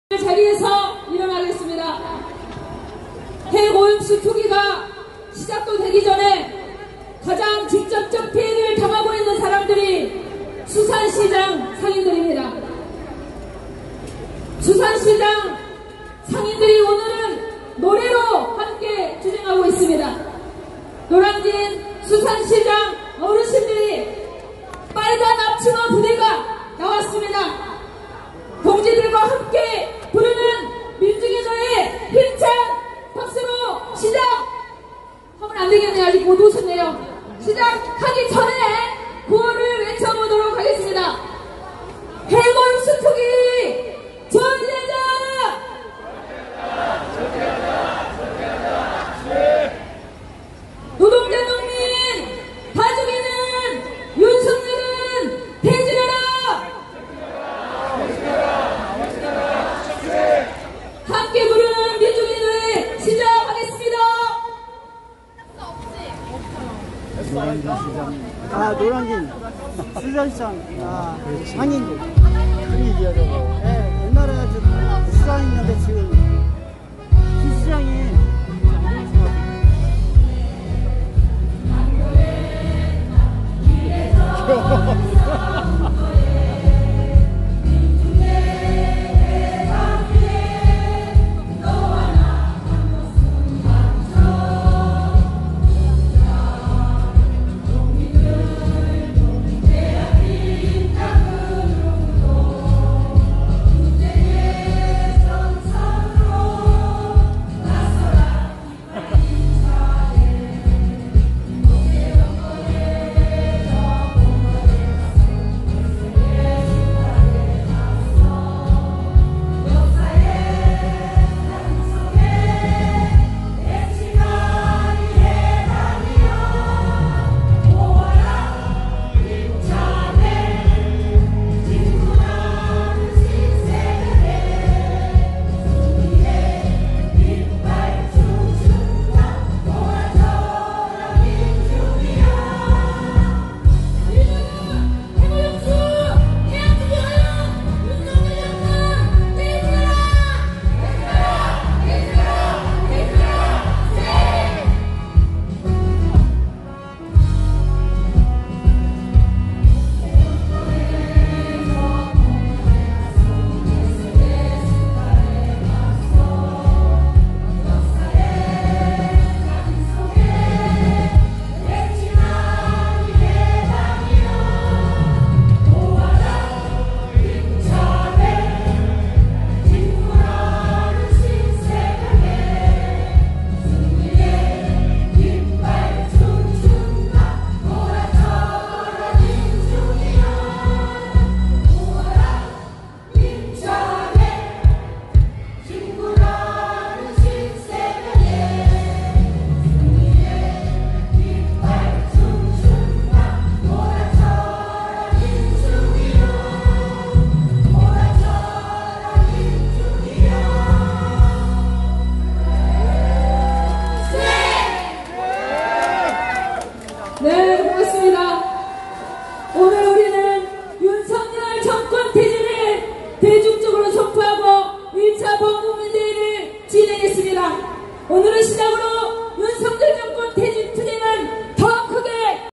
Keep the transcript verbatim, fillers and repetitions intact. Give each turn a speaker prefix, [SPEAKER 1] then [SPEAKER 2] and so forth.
[SPEAKER 1] 자리에서 일어나겠습니다. 해고용수 투기가 시작도 되기 전에 가장 직접적 피해를 당하고 있는 사람들이 수산시장 상인들입니다. 수산시장 상인들이 오늘은 노래로 함께 주장하고 있습니다. 노량진 수산시장 어르신들이 빨간 앞치마 부대가 나왔습니다. 동지들과 함께 부르는 민중의 노래 힘찬 박수로 시작하면 안 되겠네요. 아직 못 오셨네요. 시작하기 전에 구호를 외쳐보도록 하겠습니다. 해고용수 투기 저지하자! 노동자 농민 다 죽이는 윤석열은 퇴진하라! 함께 부르는 민중의 노래 시작하겠습니다.
[SPEAKER 2] 노량진 시장, 아 노량진 수산시장, 아 상인들 큰 일이야 저거.